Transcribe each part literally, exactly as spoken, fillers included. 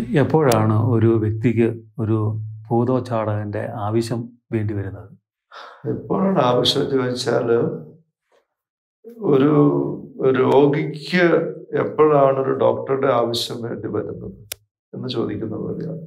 എപ്പോഴാണ് ഒരു വ്യക്തിക്ക് ഒരു ഭൂതോച്ചാടകൻ്റെ ആവശ്യം വേണ്ടി വരുന്നത്? എപ്പോഴാണ് ആവശ്യം ചോദിച്ചാൽ, ഒരു രോഗിക്ക് എപ്പോഴാണ് ഒരു ഡോക്ടറുടെ ആവശ്യം വേണ്ടി വരുന്നത് എന്ന് ചോദിക്കുന്ന പോലെയാണ്.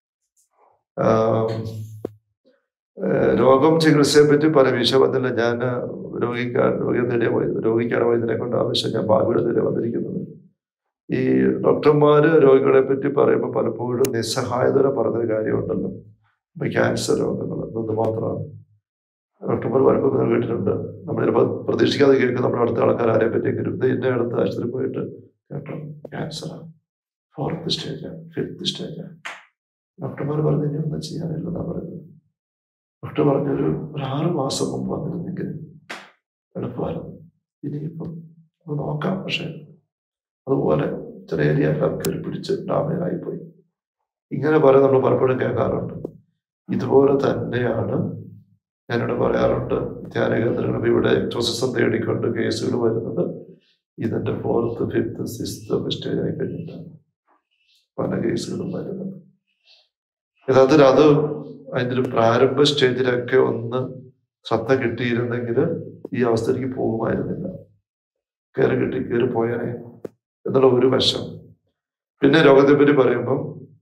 രോഗം ചികിത്സയെ പറ്റി പല വിഷയത്തില്ല. ഞാൻ രോഗിക്കാൻ രോഗിയെ തേടിയ രോഗിക്കാണ് വൈദ്യനെ കൊണ്ട് ആവശ്യം ഞാൻ ഭാവിയുടെ തേടി വന്നിരിക്കുന്നത്. ഈ ഡോക്ടർമാര് രോഗികളെ പറ്റി പറയുമ്പോൾ പലപ്പോഴും നിസ്സഹായത പറഞ്ഞൊരു കാര്യമുണ്ടല്ലോ. ഇപ്പൊ ക്യാൻസർ രോഗങ്ങൾ എന്നത് മാത്രമാണ് ഡോക്ടർമാർ വരുമ്പോൾ നിങ്ങൾ കേട്ടിട്ടുണ്ട്. നമ്മൾ ചിലപ്പോൾ പ്രതീക്ഷിക്കാതെ കേൾക്കും നമ്മുടെ അടുത്ത ആൾക്കാർ ആരെ പറ്റിയെങ്കിലും ഇതിൻ്റെ അടുത്ത ആശുപത്രി പോയിട്ട് കേട്ടോ ക്യാൻസറാണ്, ഫോർത്ത് സ്റ്റേജാണ്, ഫിഫ്ത്ത് സ്റ്റേജാണ്. ഡോക്ടർമാർ പറഞ്ഞു ഇനി ഒന്നും ചെയ്യാനില്ലെന്നാണ് പറയുന്നത്. ഡോക്ടർ പറഞ്ഞൊരു ഒരു ആറ് മാസം മുമ്പ് വന്നിരുന്നെങ്കിൽ എളുപ്പമായിരുന്നു. ഇനിയിപ്പം അത് നോക്കാം. പക്ഷെ അതുപോലെ ചില ഏരിയ കയറി പിടിച്ച് ഡാമേജായിപ്പോയി. ഇങ്ങനെ പറയാൻ നമ്മൾ പലപ്പോഴും കേൾക്കാറുണ്ട്. ഇതുപോലെ തന്നെയാണ് ഞാനിവിടെ പറയാറുണ്ട്. ധ്യാന കേന്ദ്രങ്ങൾ ഇവിടെ എക്സോസിസം തേടിക്കൊണ്ട് കേസുകൾ വരുന്നത് ഇതിൻ്റെ ഫോർത്ത് ഫിഫ്ത്ത് സിക്സ്ത്ത് സ്റ്റേജ് ആയി കഴിഞ്ഞിട്ടാണ് പല കേസുകളും വരുന്നത്. യഥാർത്ഥത്തിൽ അത് അതിൻ്റെ ഒരു പ്രാരംഭ സ്റ്റേജിലൊക്കെ ഒന്ന് ശ്രദ്ധ കിട്ടിയിരുന്നെങ്കിൽ ഈ അവസ്ഥയിലേക്ക് പോകുമായിരുന്നില്ല. കയറി കിട്ടി കയറി പോയാനേ എന്നുള്ള ഒരു വശം. പിന്നെ രോഗത്തെ പറ്റി പറയുമ്പം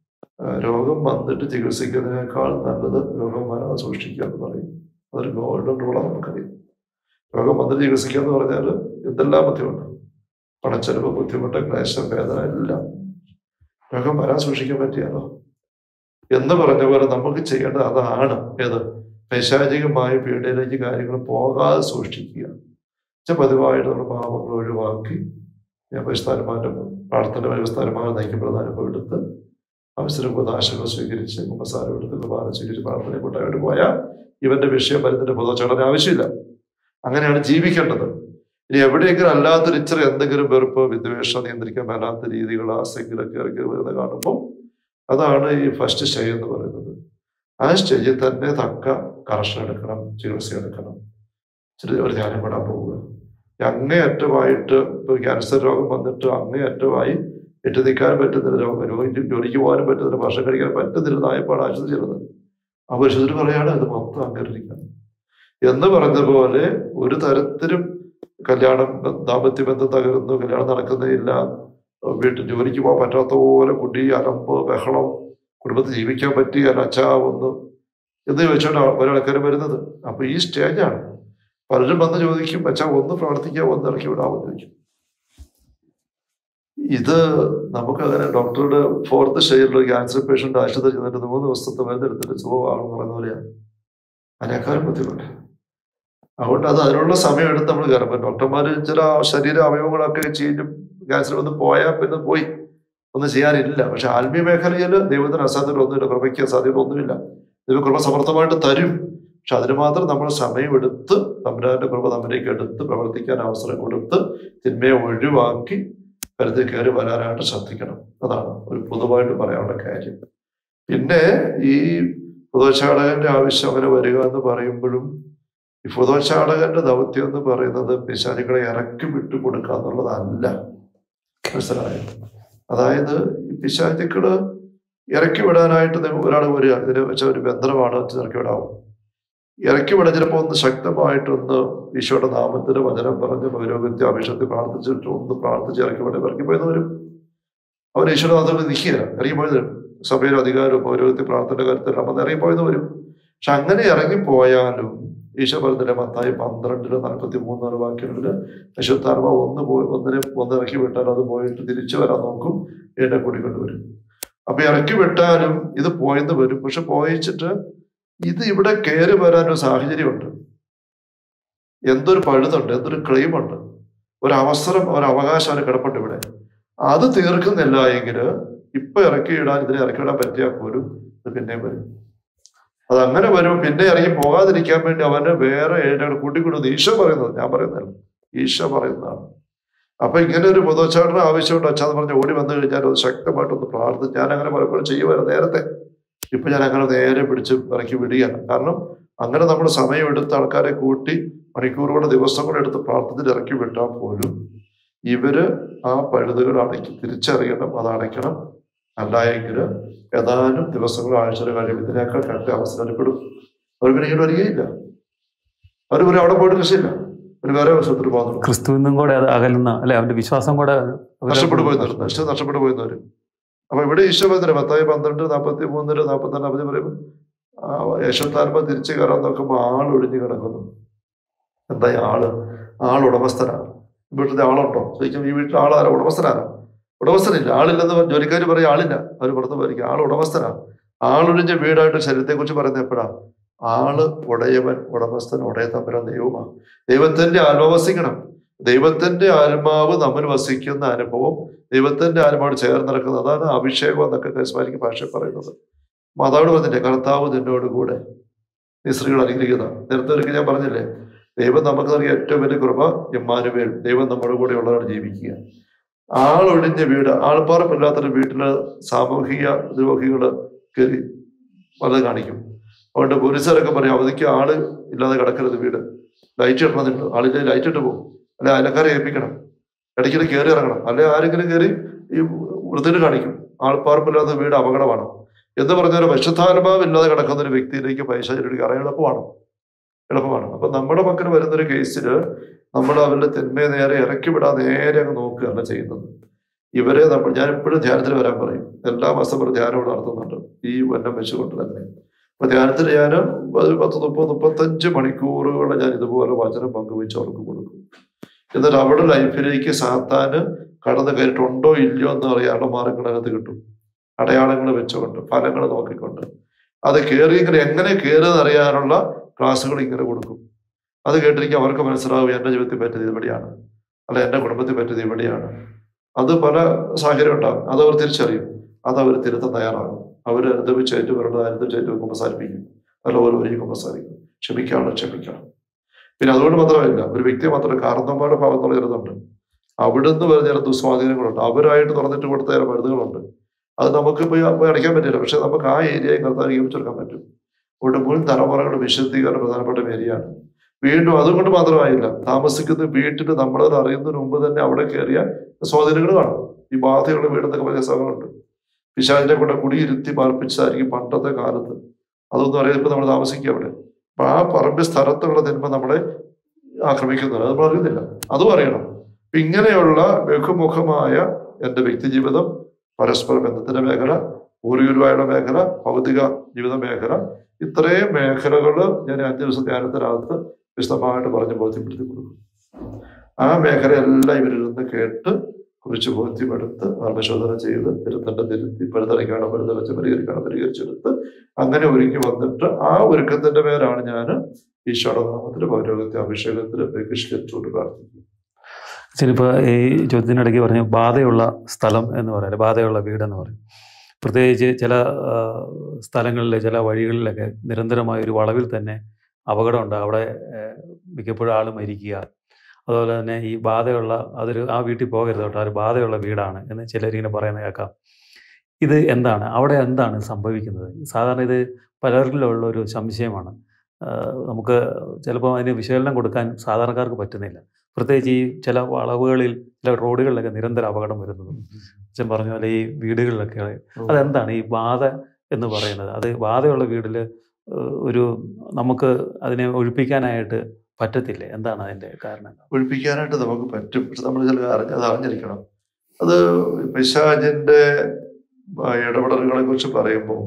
രോഗം വന്നിട്ട് ചികിത്സിക്കുന്നതിനേക്കാൾ നല്ലത് രോഗം വരാതെ സൂക്ഷിക്കുക എന്ന് പറയും. അതൊരു ഗോൾഡൻ റൂളാണ് നമുക്കറിയാം. രോഗം വന്നിട്ട് ചികിത്സിക്കുക എന്ന് പറഞ്ഞാൽ എന്തെല്ലാം ബുദ്ധിമുട്ട്, പണച്ചെലവ്, ബുദ്ധിമുട്ട്, ക്ലേശം, വേദന എല്ലാം. രോഗം വരാൻ സൂക്ഷിക്കാൻ പറ്റിയാലോ എന്ന് പറഞ്ഞ പോലെ നമുക്ക് ചെയ്യേണ്ടത് അതാണ്. ഏത് പൈശാചികമായ പീഡയിലേക്ക് കാര്യങ്ങൾ പോകാതെ സൂക്ഷിക്കുക. പതിവായിട്ട് നമ്മൾ പാപങ്ങൾ ഒഴിവാക്കി ഞാൻ പരിസ്ഥാനമാറ്റം പ്രാർത്ഥന പരിസ്ഥാനമായി നയിക്കപ്പെടുന്ന അനുഭവം എടുത്ത് അവസരം ഉപദാശകൾ സ്വീകരിച്ച് കുമ്പസാരം എടുത്ത് കുർബാന സ്വീകരിച്ച് പ്രാർത്ഥന കൂട്ടായിട്ട് പോയാൽ ഇവന്റെ വിഷയം വരുന്നതിന്റെ പൊതുവച്ചാടന ആവശ്യമില്ല. അങ്ങനെയാണ് ജീവിക്കേണ്ടത്. ഇനി എവിടെയെങ്കിലും അല്ലാത്തൊരു ഇച്ചിരി എന്തെങ്കിലും വെറുപ്പ്, വിദ്വേഷം, നിയന്ത്രിക്കാൻ മേലാത്ത രീതികൾ ആസെങ്കിലൊക്കെ ഇറക്കി വരുന്നത് കാണുമ്പോൾ അതാണ് ഈ ഫസ്റ്റ് സ്റ്റേജ് എന്ന് പറയുന്നത്. ആ സ്റ്റേജിൽ തന്നെ തക്ക കർഷണം എടുക്കണം, ചികിത്സ എടുക്കണം, ഇച്ചിരി ഒരു ധ്യാനം വിടാൻ പോവുക. അങ്ങേയറ്റമായിട്ട് ഇപ്പൊ ക്യാൻസർ രോഗം വന്നിട്ട് അങ്ങേയറ്റമായി എറ്റു നിൽക്കാൻ പറ്റുന്നില്ല, രോഗം രോഗി ജോലിക്ക് പോകാനും പറ്റുന്നില്ല, ഭക്ഷണം കഴിക്കാൻ പറ്റുന്നില്ലെന്നായപ്പോഴാണ് ആശുപത്രി ചെല്ലുന്നത്. ആ പരിശുദ്ധി പറയാണ് ഇത് മൊത്തം അംഗീകരിക്കണം എന്ന് പറഞ്ഞ പോലെ ഒരു തരത്തിലും കല്യാണം ദാമ്പത്യ ബന്ധം തകരുന്നു, കല്യാണം നടക്കുന്നില്ല, വീട്ടിൽ ജോലിക്ക് പോകാൻ പറ്റാത്ത പോലെ കുടി, അലമ്പ്, ബഹളം, കുടുംബത്തിൽ ജീവിക്കാൻ പറ്റിയ അച്ഛാവുന്നു എന്ന് ചോദിച്ചോണ്ടാണ് പല ആൾക്കാരും വരുന്നത്. അപ്പൊ ഈ സ്റ്റേജാണ്. പലരും വന്ന് ചോദിക്കും അച്ഛാ ഒന്ന് പ്രാർത്ഥിക്കുക, ഒന്ന് ഇറക്കി വിടാമെന്ന് ചോദിക്കും. ഇത് നമുക്കങ്ങനെ ഡോക്ടറുടെ ഫോർത്ത് സ്റ്റേജിലുള്ള ക്യാൻസർ പേഷ്യന്റ് ആശുപത്രി ചെന്നിട്ട് മൂന്ന് ദിവസത്തെ മരുന്നെടുത്തിട്ട് സുഖമാണെന്ന് പറയുന്ന പോലെയാണ് അതിനേക്കാളും ബുദ്ധിമുട്ട്. അതുകൊണ്ട് അത് അതിനുള്ള സമയം എടുത്ത് നമ്മൾ കയറുമ്പോൾ ഡോക്ടർമാർ ചില ശരീര അവയവങ്ങളൊക്കെ ചെയ്യും ക്യാൻസർ വന്ന് പോയാൽ പിന്നെ പോയി ഒന്നും ചെയ്യാനില്ല. പക്ഷെ ആത്മീയ മേഖലയിൽ ദൈവത്തിന് അസാധ്യത ഒന്നുമില്ല, കൃപയ്ക്ക് അസാധ്യത ഒന്നുമില്ല. ദൈവ കൃപ സമർത്ഥമായിട്ട് തരും. പക്ഷെ അതിന് മാത്രം നമ്മൾ സമയമെടുത്ത് തമ്പുരാന്റെ കൃപ നമ്മിലേക്ക് എടുത്ത് പ്രവർത്തിക്കാൻ അവസരം കൊടുത്ത് തിന്മയെ ഒഴിവാക്കി കരുത്തിൽ കയറി വരാനായിട്ട് ശ്രദ്ധിക്കണം. അതാണ് ഒരു പൊതുവായിട്ട് പറയാനുള്ള കാര്യം. പിന്നെ ഈ ഭൂതോച്ചാടകന്റെ ആവശ്യം അങ്ങനെ വരിക എന്ന് പറയുമ്പോഴും ഈ ഭൂതോച്ചാടകന്റെ ദൗത്യം എന്ന് പറയുന്നത് പിശാചുക്കളെ ഇറക്കി വിട്ടു കൊടുക്കുക എന്നുള്ളതല്ല. മനസ്സിലായോ? അതായത് ഈ പിശാചുക്കള് ഇറക്കി വിടാനായിട്ട് ഒരാൾ വരിക, ഇതിന് വെച്ച ഒരു ബന്ധനമാണ് ഇറക്കി വിടാവും. ഇറക്കി വിടാൻ ചിലപ്പോൾ ഒന്ന് ശക്തമായിട്ടൊന്ന് ഈശോയുടെ നാമത്തിന് വചനം പറഞ്ഞ് പൗരോഹിത്യ അഭിഷേകത്തിൽ പ്രാർത്ഥിച്ചിട്ട് ഒന്ന് പ്രാർത്ഥിച്ച് ഇറക്കി വിടാൻ ഇറക്കി പോയെന്ന് വരും. അവർ ഈശോയുടെ നാമത്തിൽ നിൽക്കുക ഇറങ്ങി പോയത് വരും. സഭയുടെ അധികാരവും പൗരോഹിത്യ പ്രാർത്ഥന കാര്യത്തിലെല്ലാം വന്ന് ഇറങ്ങി പോയെന്ന് വരും. പക്ഷെ അങ്ങനെ ഇറങ്ങിപ്പോയാലും ഈശോ പറഞ്ഞില്ല മത്തായി പന്ത്രണ്ടില് നാൽപ്പത്തി മൂന്നാല് വാക്യങ്ങളില് അശുദ്ധാത്മ ഒന്ന് പോയി ഒന്നിനെ ഒന്ന് ഇറക്കി വിട്ടാൽ അത് പോയിട്ട് തിരിച്ചു വരാൻ നോക്കും, എന്നെ കൂടിക്കൊണ്ടുവരും. അപ്പൊ ഇറക്കി വിട്ടാലും ഇത് പോയെന്ന് വരും. പക്ഷെ പോയിച്ചിട്ട് ഇത് ഇവിടെ കയറി വരാനൊരു സാഹചര്യമുണ്ട്, എന്തൊരു പഴുതുണ്ട്, എന്തൊരു ക്ലെയിമുണ്ട്, ഒരവസരം, ഒരവകാശം അവന് കിടപ്പുണ്ട് ഇവിടെ. അത് തീർക്കുന്നില്ല എങ്കിൽ ഇപ്പൊ ഇറക്കിയിടാൻ ഇതിനെ ഇറക്കിയിടാൻ പറ്റിയാൽ പോലും ഇത് പിന്നെയും വരും. അതങ്ങനെ വരും. പിന്നെ ഇറങ്ങി പോകാതിരിക്കാൻ വേണ്ടി അവന് വേറെ ഏഴ് കൂട്ടിക്കൊടുത്ത് ഈശോ പറയുന്നത്, ഞാൻ പറയുന്നതല്ല, ഈശോ പറയുന്നതാണ്. അപ്പൊ ഇങ്ങനെ ഒരു പൊതുവച്ചാടന ആവശ്യമുണ്ട് അച്ഛാന്ന് പറഞ്ഞ് ഓടി വന്നു കഴിഞ്ഞാൽ അത് ശക്തമായിട്ടൊന്ന് പ്രാർത്ഥിച്ച് ഞാൻ അങ്ങനെ പലപ്പോഴും ചെയ്യുമായിരുന്നു നേരത്തെ. ഇപ്പൊ ഞാൻ അങ്ങനെ നേരെ പിടിച്ച് ഇറക്കി വിടുകയാണ്. കാരണം അങ്ങനെ നമ്മൾ സമയമെടുത്ത് ആൾക്കാരെ കൂട്ടി മണിക്കൂറുകളുടെ ദിവസങ്ങൾ എടുത്ത് പ്രാർത്ഥിച്ചിട്ട് ഇറക്കി വിട്ടാൽ പോലും ഇവര് ആ പഴുതുകൾ അടയ്ക്ക് തിരിച്ചറിയണം, അത് അടയ്ക്കണം. അല്ലായെങ്കിൽ ഏതാനും ദിവസങ്ങളോ ആഴ്ചകളോ കഴിയുമ്പോൾ ഇതിനേക്കാൾ കണ്ട് അവസരപ്പെടും. അവർ പിന്നെ ഇങ്ങനെ വരികയില്ല. അവർ പറയും അവിടെ പോയിട്ട് രക്ഷയില്ല, ഒരു വേറെ വശത്തിൽ പോകുന്നു. ക്രിസ്തുവിനും കൂടെ അത് അകലുന്ന അല്ലെ, അവന്റെ വിശ്വാസം കൂടെ നഷ്ടപ്പെട്ടു പോയി നഷ്ടം നഷ്ടപ്പെട്ടു പോയിരുന്നവർ. അപ്പൊ ഇവിടെ ഈശോ പറഞ്ഞ പത്തായി പന്ത്രണ്ട് നാൽപ്പത്തി മൂന്നില് നാൽപ്പത്തിനാല് അവധി പറയുമ്പോൾ യേശുത്താൽമ തിരിച്ചു കയറാൻ നോക്കുമ്പോൾ ആൾ ഒഴിഞ്ഞു കിടക്കുന്നു. എന്താ ആള്? ആൾ ഉടമസ്ഥനാണ്. വീട്ടിലെ ആളുണ്ടോ ചോദിക്കും, ഈ വീട്ടിൽ ആളാരോ? ഉടമസ്ഥനാണ്. ഉടമസ്ഥനില്ല, ആളില്ലെന്ന് ജോലിക്കാർ പറയും ആളില്ല, അവർ പുറത്ത് പോയിരിക്കും. ആൾ ഉടമസ്ഥനാണ്. ആളൊഴിഞ്ഞ വീടായിട്ട് ശരീരത്തെ കുറിച്ച് പറയുന്നത് എപ്പോഴാണ്? ആള് ഉടയവൻ, ഉടമസ്ഥൻ, ഉടയ തമ്പുരാൻ ദൈവമാണ്. ദൈവത്തിന്റെ ആത്മാവ് വസിക്കണം. ദൈവത്തിന്റെ ആത്മാവ് നമ്മൾ വസിക്കുന്ന അനുഭവം, ദൈവത്തിന്റെ ആത്മാവ് ചേർന്ന് നടക്കുന്നത്, അതാണ് അഭിഷേകം എന്നൊക്കെ കരിസ്മാറ്റിക് ഭാഷയിൽ പറയുന്നത്. മാതാവിനോട് പറഞ്ഞില്ലേ, കർത്താവ് നിന്നോട് കൂടെ, നീ സ്ത്രീകൾ അനുഗ്രഹിക്കുന്ന. നേരത്തെ ഒരിക്കൽ ഞാൻ പറഞ്ഞില്ലേ, ദൈവം നമുക്ക് നൽകിയ ഏറ്റവും വലിയ കൃപ ഇമ്മാനുവേൽ, ദൈവം നമ്മുടെ കൂടെ ഉള്ളവരാണ് ജീവിക്കുക. ആളൊഴിഞ്ഞ വീട്, ആൾപ്പാർപ്പില്ലാത്തൊരു വീട്ടില് സാമൂഹിക ദ്രോഹികള് കയറി പലത് കാണിക്കും. അതുകൊണ്ട് പോലീസുകാരൊക്കെ പറയും അവധിക്ക് ആള് ഇല്ലാതെ കിടക്കരുത്, വീട് ലൈറ്റ് ഇടണമെന്നുണ്ട്, ആളില്ലേ ലൈറ്റ് ഇട്ട് പോകും, അല്ലെ അയലക്കാരെ ഏൽപ്പിക്കണം, ഇടയ്ക്കിടെ കയറി ഇറങ്ങണം, അല്ലെ ആരെങ്കിലും കയറി ഈ വൃത്തിയിൽ കാണിക്കും. ആൾപ്പാർപ്പില്ലാത്ത വീട് അപകടമാണ് എന്ന് പറഞ്ഞാൽ വിശുദ്ധാത്മാവില്ലാതെ കിടക്കുന്ന ഒരു വ്യക്തിയിലേക്ക് പൈശാചിലേക്ക് കയറാൻ എളുപ്പമാണ് എളുപ്പമാണ് അപ്പൊ നമ്മുടെ മക്കൾ വരുന്നൊരു കേസില് നമ്മൾ അവരുടെ തിന്മയെ നേരെ ഇറക്കി വിടാൻ നേരെ അങ്ങ് നോക്കുകയല്ല ചെയ്യുന്നത്. ഇവരെ നമ്മൾ, ഞാൻ എപ്പോഴും ധ്യാനത്തിന് വരാൻ പറയും. എല്ലാ മാസം ഒരു ധ്യാനം ഇവിടെ നടത്തുന്നുണ്ട് ഈ വന്നം വെച്ചുകൊണ്ട് തന്നെ. അപ്പൊ ധ്യാനത്തിൽ ഞാൻ പത്ത് മുപ്പത് മുപ്പത്തഞ്ച് മണിക്കൂറുകൾ ഞാൻ ഇതുപോലെ വചനം പങ്കുവെച്ച് അവർക്ക് കൊടുക്കും. എന്നിട്ട് അവരുടെ ലൈഫിലേക്ക് സാത്താന് കടന്നു കയറിയിട്ടുണ്ടോ ഇല്ലയോ എന്ന് അറിയാനുള്ള മാർഗങ്ങളകത്ത് കിട്ടും. അടയാളങ്ങൾ വെച്ചുകൊണ്ട്, ഫലങ്ങൾ നോക്കിക്കൊണ്ട്, അത് കയറി ഇങ്ങനെ എങ്ങനെ കയറുമെന്ന് അറിയാനുള്ള ക്ലാസ്സുകൾ ഇങ്ങനെ കൊടുക്കും. അത് കേട്ടിരിക്കും അവർക്ക് മനസ്സിലാവും എൻ്റെ ജീവിതത്തിൽ പറ്റിയത് ഇവിടെയാണ്, അല്ല എൻ്റെ കുടുംബത്തിൽ പറ്റിയത് ഇവിടെയാണ്. അത് പല സാഹചര്യം ഉണ്ടാകും, അതവർ തിരിച്ചറിയും, അതവർ തിരുത്താൻ തയ്യാറാകും. അവർ അനുഭവിച്ചേറ്റ് വരേണ്ടത് അനുഭവിച്ചേറ്റ് കുമ്പസാരിപ്പിക്കും, നല്ലപോലെ ഒരുങ്ങി കുമ്പസാരിക്കും. ക്ഷമിക്കാനുള്ള ക്ഷമിക്കണം. പിന്നെ അതുകൊണ്ട് മാത്രമല്ല, ഒരു വ്യക്തിയെ മാത്രമല്ല, കാരണന്മാരുടെ ഭാഗത്തുള്ള ചെറുതുണ്ട്, അവിടുന്ന് വരുന്ന ചില ദുസ്വാധീനങ്ങളുണ്ട്, അവരായിട്ട് തുറന്നിട്ട് കൊടുത്ത ചില മരുന്നുകളുണ്ട്. അത് നമുക്ക് പോയി പോയി അടയ്ക്കാൻ പറ്റില്ല, പക്ഷെ നമുക്ക് ആ ഏരിയയെ കർത്താവ് നിയമിച്ചെടുക്കാൻ പറ്റും. അതുകൊണ്ട് മുൻ തലമുറകളുടെ വിശുദ്ധീകരണം പ്രധാനപ്പെട്ട ഏരിയയാണ്. വീണ്ടും അതുകൊണ്ട് മാത്രമായില്ല, താമസിക്കുന്ന വീട്ടിൽ നമ്മളത് അറിയുന്നതിന് മുമ്പ് തന്നെ അവിടെ കയറിയ സ്വാധീനങ്ങൾ കാണും. ഈ ബാധയുള്ള വീടെന്നൊക്കെ പറഞ്ഞ സ്ഥലങ്ങളുണ്ട്. പിശാചിനെ കൊണ്ട് കുടിയിരുത്തി പാർപ്പിച്ചതായിരിക്കും പണ്ടത്തെ കാലത്ത്. അതൊന്നും അറിയാതിപ്പോൾ നമ്മൾ താമസിക്കുക അവിടെ. അപ്പൊ ആ പറമ്പ് സ്ഥലത്തുള്ള തിന്മ നമ്മളെ ആക്രമിക്കുന്നില്ല, അത് നമ്മൾ അറിയുന്നില്ല, അതും അറിയണം. ഇങ്ങനെയുള്ള ബഹുമുഖമായ എൻ്റെ വ്യക്തിജീവിതം, പരസ്പര ബന്ധത്തിന്റെ മേഖല, പൂർവീകരുമായുള്ള മേഖല, ഭൗതിക ജീവിത മേഖല, ഇത്രയും മേഖലകൾ ഞാൻ അഞ്ചു ദിവസം ധ്യാനത്തിനകത്ത് വിശദമായിട്ട് പറഞ്ഞ് ബോധ്യപ്പെടുത്തി കൊടുക്കും. ആ മേഖലയെല്ലാം ഇവരിരുന്ന് കേട്ട് കുറിച്ച് ബോധ്യമെടുത്ത് ആത്മശോധന ചെയ്ത് തിരുത്തണ്ട തിരുത്തി പഴുതടയ്ക്കാണ് പഴുതടച്ച് പരിഹരിക്കാണ് പരിഹരിച്ചെടുത്ത് അങ്ങനെ ഒരുങ്ങി വന്നിട്ട് ആ ഒരുക്കത്തിന്റെ പേരാണ് ഞാൻ ഈശോയുടെ നാമത്തിൽ പൗരോഗത്യ അഭിഷേകത്തിൽ ബഹിഷ്കരിച്ചുകൊണ്ട് പ്രാർത്ഥിക്കുന്നത്. ചിലപ്പോൾ ഈ ചോദ്യത്തിനിടയ്ക്ക് പറഞ്ഞു ബാധയുള്ള സ്ഥലം എന്ന് പറയാം, ബാധയുള്ള വീടെന്ന് പറയും. പ്രത്യേകിച്ച് ചില സ്ഥലങ്ങളിൽ, ചില വഴികളിലൊക്കെ നിരന്തരമായ ഒരു വളവിൽ തന്നെ അപകടമുണ്ട്, അവിടെ മിക്കപ്പോഴും ആൾ മരിക്കുക. അതുപോലെ തന്നെ ഈ ബാധയുള്ള, അതൊരു ആ വീട്ടിൽ പോകരുത് കേട്ടോ, ഒരു ബാധയുള്ള വീടാണ് എന്ന് ചിലരിങ്ങനെ പറയുന്നത് കേൾക്കാം. ഇത് എന്താണ്, അവിടെ എന്താണ് സംഭവിക്കുന്നത്? സാധാരണ ഇത് പലരിലുള്ള ഒരു സംശയമാണ്. നമുക്ക് ചിലപ്പോൾ അതിന് വിശകലനം കൊടുക്കാൻ സാധാരണക്കാർക്ക് പറ്റുന്നില്ല. പ്രത്യേകിച്ച് ഈ ചില വളവുകളിൽ, ചില റോഡുകളിലൊക്കെ നിരന്തരം അപകടം വരുന്നത് അച്ഛൻ പറഞ്ഞ പോലെ ഈ വീടുകളിലൊക്കെ. അതെന്താണ് ഈ ബാധ എന്ന് പറയുന്നത്? അത് ബാധയുള്ള വീട്ടിൽ ഒരു നമുക്ക് അതിനെ ഒഴിപ്പിക്കാനായിട്ട് പറ്റത്തില്ലേ? എന്താണ് അതിൻ്റെ കാരണം? ഒഴിപ്പിക്കാനായിട്ട് നമുക്ക് പറ്റും, പക്ഷെ നമ്മൾ ചില അറിഞ്ഞ അത് അറിഞ്ഞിരിക്കണം. അത് പിശാചിന്റെ ഇടപെടലുകളെ കുറിച്ച് പറയുമ്പോൾ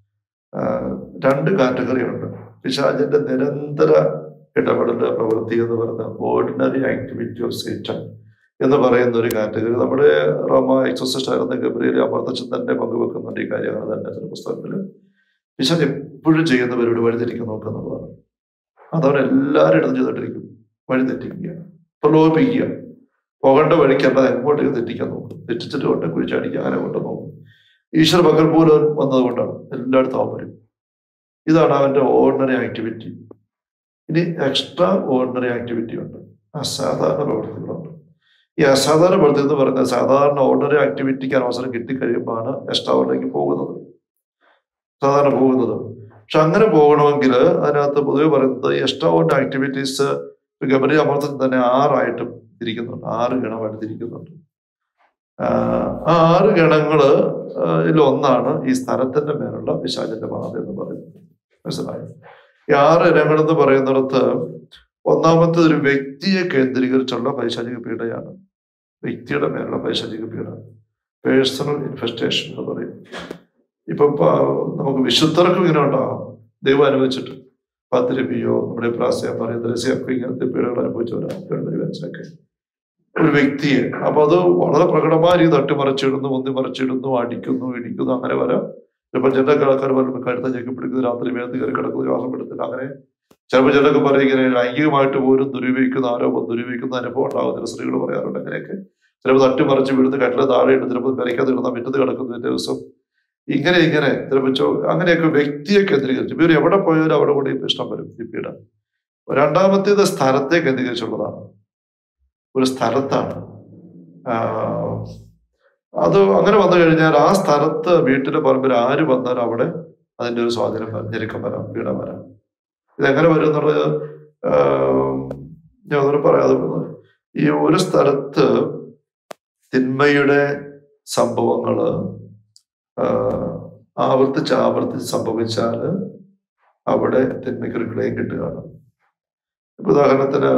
രണ്ട് കാറ്റഗറി ഉണ്ട്. പിശാചിന്റെ നിരന്തര ഇടപെടൽ പ്രവൃത്തി എന്ന് പറയുന്ന ഓർഡിനറി ആക്ടിവിറ്റി ഓഫ് സേറ്റൻ എന്ന് പറയുന്ന ഒരു കാറ്റഗറി നമ്മുടെ റോമ എക്സോസിസ്റ്റ് ആയിരുന്ന ഗബ്രിയേൽ അമർത്തച്ഛൻ തന്നെ പങ്കുവെക്കുന്നുണ്ട് ഈ കാര്യങ്ങൾ തന്നെ ചില പുസ്തകത്തില്. പിശാച് എപ്പോഴും ചെയ്യുന്നവരോട് വഴിതെറ്റിക്കാൻ നോക്കുന്നതാണ്. അതവരെല്ലാവരും ഇടം ചെയ്തിട്ടിരിക്കും, വഴിതെറ്റിക്കുക, പ്രലോഭിപ്പിക്കുക, പോകേണ്ട വഴിക്കല്ലാതെ എങ്ങോട്ടേക്ക് തെറ്റിക്കാൻ നോക്കും, തെറ്റിച്ചിട്ട് കൊണ്ട് കുഴിച്ചടിക്കുക, അങ്ങനെ കൊണ്ട് നോക്കും. ഈശ്വര പകൽ പോലും വന്നതുകൊണ്ടാണ് എല്ലായിടത്തും അവൻ വരും. ഇതാണ് അവന്റെ ഓർഡിനറി ആക്ടിവിറ്റി. ഇനി എക്സ്ട്രാ ഓർഡിനറി ആക്ടിവിറ്റി ഉണ്ട്, അസാധാരണ പ്രവൃത്തികളുണ്ട്. ഈ അസാധാരണ പ്രവൃത്തി എന്ന് പറയുന്നത് സാധാരണ ഓർഡിനറി ആക്ടിവിറ്റിക്ക് അവസരം കിട്ടിക്കഴിയുമ്പോഴാണ് എക്സ്ട്രാ ഓർഡിനറിക്ക് പോകുന്നത്, സാധാരണ പോകുന്നത്. പക്ഷെ അങ്ങനെ പോകണമെങ്കിൽ അതിനകത്ത് പൊതുവെ പറയുന്നത് എക്സ്ട്രാ ഓർഡിനറി ആക്ടിവിറ്റീസ് ഗബ്രിയേൽ അമർത്തച്ഛൻ തന്നെ ആറായിട്ടും തിരിക്കുന്നുണ്ട്, ആറ് ഗണമായിട്ട് തിരിക്കുന്നുണ്ട്. ആ ആറ് ഗണങ്ങള് ഇതിലൊന്നാണ് ഈ സ്ഥലത്തിന്റെ മേലുള്ള പിശാചിന്റെ ബാധ എന്ന് പറയുന്നത്. മനസ്സിലായോ? ഈ ആറ് ഇനങ്ങളെന്ന് പറയുന്നിടത്ത് ഒന്നാമത്തെ ഒരു വ്യക്തിയെ കേന്ദ്രീകരിച്ചുള്ള പൈശാചിക പീഡയാണ്. വ്യക്തിയുടെ മേലുള്ള പൈശാചിക പീഡ, പേഴ്സണൽ ഇൻഫെസ്റ്റേഷൻ എന്ന് പറയും. ഇപ്പൊ നമുക്ക് വിശുദ്ധർക്കും ഇങ്ങനെ ഉണ്ടാകാം, ദൈവം അനുഭവിച്ചിട്ട്. പത്തിരപ്പിയോ നമ്മുടെ പ്രാസ്യം പറയും ദ്രസ്യൊക്കെ ഇങ്ങനത്തെ പീഡകൾ അനുഭവിച്ചവരാണ് മനസ്സിലൊക്കെ ഒരു വ്യക്തിയെ. അപ്പൊ അത് വളരെ പ്രകടമായ രീതി തട്ടിമറിച്ചിടുന്നു, മുന്തി മറിച്ചിടുന്നു, അടിക്കുന്നു, ഇടിക്കുന്നു, അങ്ങനെ വരാം. ചിലപ്പോൾ ചിലർക്ക് ആൾക്കാർ പറയുമ്പോൾ കഴുത്ത ചെക്കി പിടിക്കുന്നു, രാത്രി വേഗത്ത് കയറി കിടക്കുന്നു, വിവാഹം എടുത്തില്ല. അങ്ങനെ ചിലപ്പോൾ ചിലർക്ക് പറയും ഇങ്ങനെ ലൈംഗികമായിട്ട് പോലും ദുരുപയോഗിക്കുന്ന ആരോപം ദുരുപയോഗിക്കുന്ന അനുഭവം ഉണ്ടാകും. ചില സ്ത്രീകൾ പറയാറുണ്ട് അങ്ങനെയൊക്കെ. ചിലപ്പോൾ തട്ടിമറിച്ച് വിടുന്ന് കട്ടിലെ താഴെ ഇട്ട് ചിലപ്പോൾ പെരയ്ക്കാതെ കിടന്നാൽ വിറ്റത്ത് കിടക്കുന്നു പിറ്റേ ദിവസം. ഇങ്ങനെ ഇങ്ങനെ ചിലപ്പോൾ ചോ അങ്ങനെയൊക്കെ വ്യക്തിയെ കേന്ദ്രീകരിച്ചു ഇവർ എവിടെ പോയാലും അവിടെ കൂടി ഇഷ്ടം വരും ഈ പീഡ. രണ്ടാമത്തേത് സ്ഥലത്തെ കേന്ദ്രീകരിച്ചുള്ളതാണ്. ഒരു സ്ഥലത്താണ് അത്. അങ്ങനെ വന്നു കഴിഞ്ഞാൽ ആ സ്ഥലത്ത് വീട്ടിലെ പറമ്പിൽ ആര് വന്നാലും അവിടെ അതിൻ്റെ ഒരു സ്വാധീനം വരാം, ഞെരുക്കം വരാം, പീഡ വരാം. ഇതെങ്ങനെ വരും എന്നുള്ളത് ഞാൻ ഒന്നും പറയാതെ ഈ ഒരു സ്ഥലത്ത് തിന്മയുടെ സംഭവങ്ങള് ആവർത്തിച്ച് ആവർത്തിച്ച് സംഭവിച്ചാൽ അവിടെ തിന്മയ്ക്കൊരു ക്ലെയിം കിട്ടുകയാണ്. ഇപ്പൊ ഉദാഹരണത്തിന്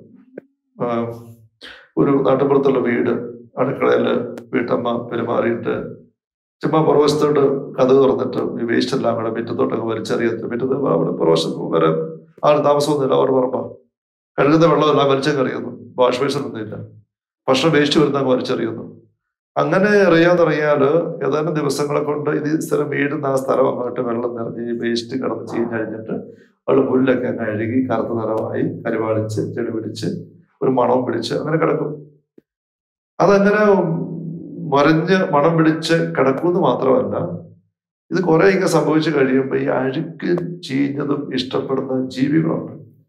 ഒരു നാട്ടുപുറത്തുള്ള വീട് അടുക്കളയിൽ വീട്ടമ്മ പെരുമാറിയിട്ട് ചുമ്മാ പുറവശത്തോട്ട് കഥ തുറന്നിട്ട് ഈ വേസ്റ്റ് എല്ലാം കൂടെ മുറ്റത്തോട്ടൊക്കെ വലിച്ചെറിയത്ത് മുറ്റത്ത് അവിടെ പുറവശത്ത് വരെ ആൾ താമസമൊന്നുമില്ല, അവർ പറമ്പ കഴുകുന്ന വെള്ളമെല്ലാം വലിച്ചെറിയുന്നു, വാഷ് ബേസിനൊന്നുമില്ല, ഭക്ഷണം വേസ്റ്റ് വരുന്ന വലിച്ചെറിയുന്നു. അങ്ങനെ എറിയാന്നറിയാല് ഏതാനും ദിവസങ്ങളെ കൊണ്ട് ഇത് സ്ഥലം വീടുന്ന ആ സ്ഥലം അങ്ങോട്ട് വെള്ളം നിറഞ്ഞ് വേസ്റ്റ് കിടന്ന് ചെയ്ത് കഴിഞ്ഞിട്ട് അവള് പുല്ലൊക്കെ അങ്ങ് അഴുകി കറുത്ത നിറമായി കരുവാളിച്ച് ചെടി പിടിച്ച് ഒരു മണവും പിടിച്ച് അങ്ങനെ കിടക്കും. അതങ്ങനെ മറിഞ്ഞ് മണം പിടിച്ച് കിടക്കുമെന്ന് മാത്രമല്ല, ഇത് കുറെ ഇങ്ങനെ സംഭവിച്ചു കഴിയുമ്പോൾ ഈ അഴുക്ക് ചീഞ്ഞതും ഇഷ്ടപ്പെടുന്ന ജീവികളുണ്ട്.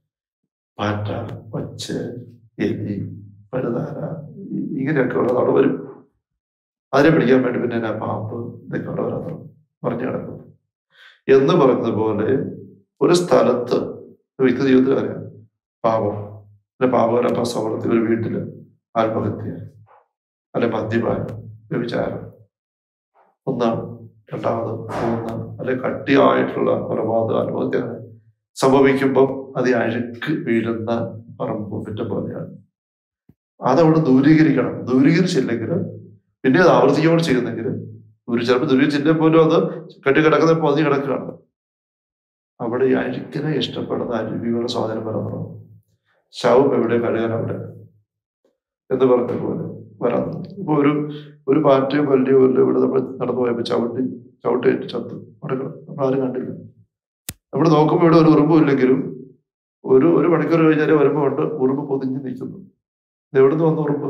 പാറ്റ, ഒച്ച, എലി, പഴുതാര, ഇങ്ങനെയൊക്കെ ഉള്ളത് അവിടെ വരും. അതിനെ പിടിക്കാൻ വേണ്ടി പിന്നെ എന്നാ പാമ്പ് ഇതൊക്കെ അവിടെ വരാൻ പറഞ്ഞു കിടക്കും. എന്ന് പറയുന്നത് പോലെ ഒരു സ്ഥലത്ത് വ്യക്തി ജീവിതത്തിൽ അറിയാം പാപം, അല്ലെ പാപകര പ്രസവത്തിൽ ഒരു വീട്ടില് ആത്മഹത്യ, അല്ലെ മദ്യപാനം, വ്യഭിചാരം ഒന്നാണ്, രണ്ടാമത് മൂന്നാണ്, അല്ലെ കട്ടിയായിട്ടുള്ള കൊലപാതക ആത്മഹത്യ സംഭവിക്കുമ്പം അത് അഴുക്ക് വീഴുന്ന പറമ്പ് മുറ്റം പോലെയാണ്. അതവിടെ ദൂരീകരിക്കണം. ദൂരീകരിച്ചില്ലെങ്കിൽ പിന്നെ അത് ആവർത്തിക്കോട് ചെയ്യുന്നെങ്കിൽ ഒരു ചിലപ്പോൾ ദൂരീകരിച്ചില്ല പോലും അത് കെട്ടി കിടക്കുന്ന പതി കിടക്കുകയാണ്. അവിടെ ഈ അഴുക്കിനെ ഇഷ്ടപ്പെടുന്ന അരുവികളുടെ സ്വാധീനം വരാൻ ശവം എവിടെ കഴുകാൻ അവിടെ എന്ന് പറഞ്ഞ പോലെ വരാൻ. ഇപ്പൊ ഒരു ഒരു പാറ്റയോ പല്ലിയോ വല്ലോ ഇവിടെ നമ്മൾ നടന്നു പോയപ്പോ ചവിട്ടി ചവിട്ടേറ്റ് ചത്തു മടക്കണം, നമ്മളാരും കണ്ടില്ല. നമ്മൾ നോക്കുമ്പോൾ ഇവിടെ ഒരു ഉറുമ്പും ഇല്ലെങ്കിലും ഒരു ഒരു മണിക്കൂർ കഴിഞ്ഞാൽ വരുമ്പോ ഉണ്ട് ഉറുമ്പ് പൊതിഞ്ഞ് നിൽക്കുന്നു. ഇത് എവിടുന്ന് വന്ന ഉറുമ്പ്?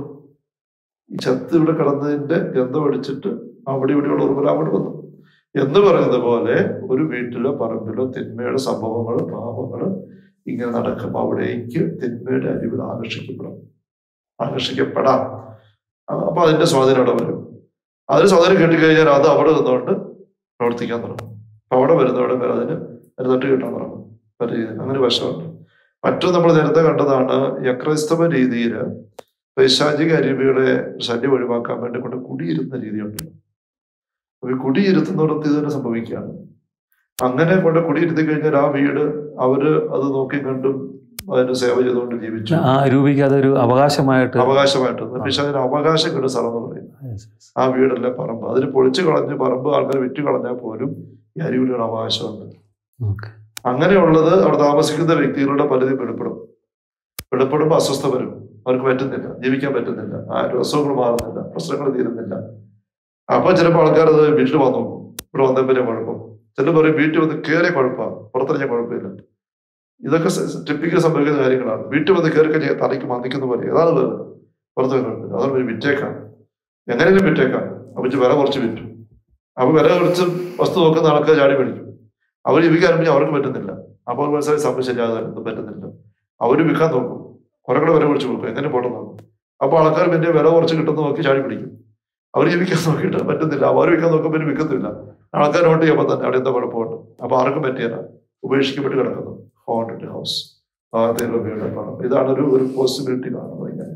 ഈ ചത്ത് ഇവിടെ കിടന്നതിന്റെ ഗന്ധം അടിച്ചിട്ട് അവിടെ ഇവിടെയുള്ള ഉറുമ്പ് അവിടെ വന്നു എന്ന് പറയുന്നത് പോലെ ഒരു വീട്ടിലോ പറമ്പിലോ തിന്മയുടെ സംഭവങ്ങൾ പാപങ്ങൾ ഇങ്ങനെ നടക്കുമ്പോൾ അവിടേക്ക് തിന്മയുടെ അരിവിൽ ആകർഷിക്കപ്പെടാം ആകർഷിക്കപ്പെടാം അപ്പൊ അതിന്റെ സ്വാധീനം അവിടെ വരും. അതിന് സ്വാധീനം കിട്ടിക്കഴിഞ്ഞാൽ അത് അവിടെ നിന്നുകൊണ്ട് പ്രവർത്തിക്കാൻ തുടങ്ങും. അപ്പൊ അവിടെ വരുന്നവിടെ വരെ അതിന് അതിന് തട്ട് കിട്ടാൻ തുടങ്ങും. പല രീതിയിൽ അങ്ങനെ വശമുണ്ട്. മറ്റും നമ്മൾ നേരത്തെ കണ്ടതാണ് യക്രൈസ്തവ രീതിയിൽ പൈശാചിക അരുവികളെ ശല്യം ഒഴിവാക്കാൻ വേണ്ടി കൊണ്ട് കുടിയിരുന്ന രീതിയുണ്ട്. അപ്പൊ ഈ കുടിയിരുത്തുന്നിടത്ത് ഇതുതന്നെ സംഭവിക്കുകയാണ്. അങ്ങനെ കൊണ്ട് കുടിയിരുത്തി കഴിഞ്ഞാൽ ആ വീട് അവര് അത് നോക്കി കണ്ടും അതിന് സേവ ചെയ്തുകൊണ്ട് ജീവിച്ചു. ആ രൂപയ്ക്ക് അതൊരു അവകാശമായിട്ട് അവകാശമായിട്ട് പക്ഷെ അതിന് അവകാശം കിട്ടുന്ന സ്ഥലം എന്ന് പറയും. ആ വീടല്ലേ പറമ്പ്. അതിന് പൊളിച്ചു കളഞ്ഞ് പറമ്പ് ആൾക്കാർ വിറ്റ് കളഞ്ഞാൽ പോലും ഈ അരുവിയുടെ അവകാശമുണ്ട്. അങ്ങനെയുള്ളത് അവിടെ താമസിക്കുന്ന വ്യക്തികളുടെ പലതും വെളിപ്പെടും. വെളിപ്പെടുമ്പോൾ അസ്വസ്ഥ വരും. അവർക്ക് പറ്റുന്നില്ല, ജീവിക്കാൻ പറ്റുന്നില്ല, ആ അസുഖങ്ങൾ മാറുന്നില്ല, പ്രശ്നങ്ങൾ തീരുന്നില്ല. അപ്പൊ ചിലപ്പോൾ ആൾക്കാർ അത് വീട്ടിൽ വന്നു ഇവിടെ വന്നപ്പോൾ കുഴപ്പം. ചില പറയും വീട്ടിൽ വന്ന് കയറിയ കുഴപ്പമാണ്, പുറത്തിറങ്ങിയ കുഴപ്പമില്ല. ഇതൊക്കെ ടിപ്പിക്കൽ സംഭവിക്കുന്ന കാര്യങ്ങളാണ്. വീട്ടിൽ വന്ന് കയറി കഴിഞ്ഞാൽ തലയ്ക്ക് മന്ദിക്കുന്ന പോലെ ഏതാണ് വേറെ പുറത്ത് കുഴപ്പമില്ല. അതൊരു വിറ്റേക്കാം, എങ്ങനെയും വിറ്റേക്കാം. അപ്പൊ വില കുറച്ച് വിറ്റു. അപ്പൊ വില കുറച്ച് വസ്തു നോക്കുന്ന ആൾക്കാർ ചാടി മേടിക്കും. അവർ വിൽക്കാൻ ആരംഭിച്ചാൽ അവർക്ക് പറ്റുന്നില്ല. അപ്പോൾ അവർ മനസ്സിലായി സംഭവിച്ചില്ലാതെ പറ്റുന്നില്ല. അവർ വിൽക്കാൻ നോക്കും, കുറെ കൂടെ വില കുറച്ച് കൊടുക്കും, എങ്ങനെ പോകണം നോക്കും. അപ്പൊ ആൾക്കാർ പിന്നെ വില കുറച്ച് കിട്ടുന്ന നോക്കി ചാടി പിടിക്കും. അവർ ജീവിക്കാൻ നോക്കിയിട്ട് പറ്റുന്നില്ല. അവർ വിൽക്കാൻ നോക്കുമ്പോൾ പിന്നെ വിൽക്കത്തില്ല. ആൾക്കാർ നോട്ട് ചെയ്യുമ്പോൾ തന്നെ അവിടെ എന്താ കുഴപ്പമുണ്ട്. അപ്പൊ ആർക്കും പറ്റിയല്ല, ഉപേക്ഷിക്കപ്പെട്ട് കിടക്കുന്നു. ഹോണ്ടഡ് ഹൗസ്, ഭാഗത്തേക്കുള്ള വീട്. ഇതാണ് ഒരു ഒരു പോസിബിലിറ്റി കാണുന്നത്. ഇങ്ങനെ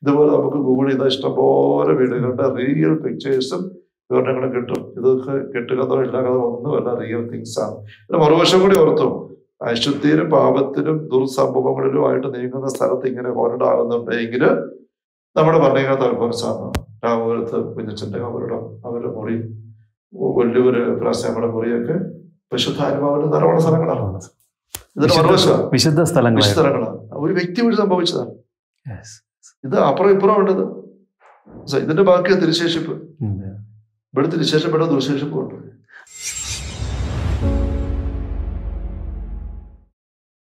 ഇതുപോലെ നമുക്ക് ഗൂഗിൾ ചെയ്താൽ ഇഷ്ടംപോലെ വീടുകളുടെ റിയൽ പിക്ചേഴ്സും വിവരണങ്ങളും കിട്ടും. ഇതൊക്കെ കെട്ടുകഥോ ഇല്ലാകഥോ ഒന്നുമല്ല, റിയൽ തിങ്സ് ആണ്. പിന്നെ മറുവശം കൂടി ഓർത്തു, അശുദ്ധിയിലും പാപത്തിലും ദുർസംഭവങ്ങളിലും ആയിട്ട് നീങ്ങുന്ന സ്ഥലത്ത് ഇങ്ങനെ ഹോരണ്ടാകുന്നുണ്ടെങ്കിൽ നമ്മുടെ പറഞ്ഞിനകത്ത് അൽഫോൻസാണ് രാമപുരത്ത് കുഞ്ഞച്ചന്റെ കബറിടം, അവരുടെ മുറി, വലിയൊരു പ്രാസ്യങ്ങളുടെ മുറിയൊക്കെ വിശുദ്ധാത്മാവിന്റെ നിറവുള്ള സ്ഥലങ്ങളാണ്. ഇതിന് മറുവശമാണ് വിശുദ്ധ സ്ഥലങ്ങൾ, വിശുദ്ധ സ്ഥലങ്ങളാണ്. ഒരു വ്യക്തി വഴി സംഭവിച്ചതാണ്. ഇത് അപ്പുറം ഇപ്പുറം ഉണ്ടത്. ഇതിന്റെ ബാക്കി തിരുശേഷിപ്പ്, ഇവിടെ തിരുശേഷിപ്പെട്ട ദുർശേഷിപ്പും ഉണ്ട്.